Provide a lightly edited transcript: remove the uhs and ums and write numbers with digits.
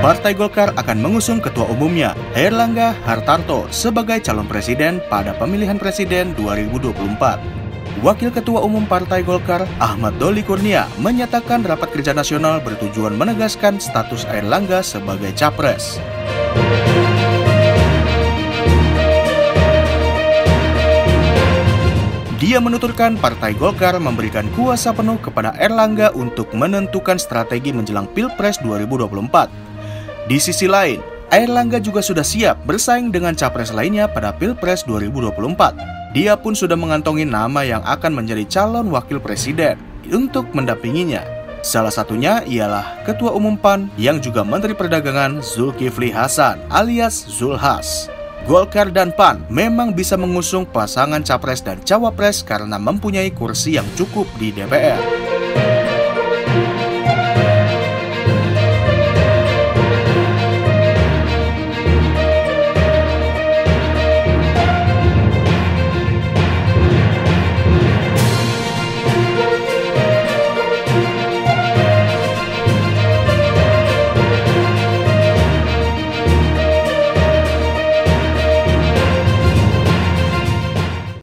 Partai Golkar akan mengusung ketua umumnya, Airlangga Hartarto, sebagai calon presiden pada pemilihan presiden 2024. Wakil Ketua Umum Partai Golkar, Ahmad Doli Kurnia, menyatakan rapat kerja nasional bertujuan menegaskan status Airlangga sebagai capres. Dia menuturkan Partai Golkar memberikan kuasa penuh kepada Airlangga untuk menentukan strategi menjelang Pilpres 2024. Di sisi lain, Airlangga juga sudah siap bersaing dengan capres lainnya pada Pilpres 2024. Dia pun sudah mengantongi nama yang akan menjadi calon wakil presiden untuk mendampinginya. Salah satunya ialah Ketua Umum PAN yang juga Menteri Perdagangan Zulkifli Hasan alias Zulhas. Golkar dan PAN memang bisa mengusung pasangan capres dan cawapres karena mempunyai kursi yang cukup di DPR.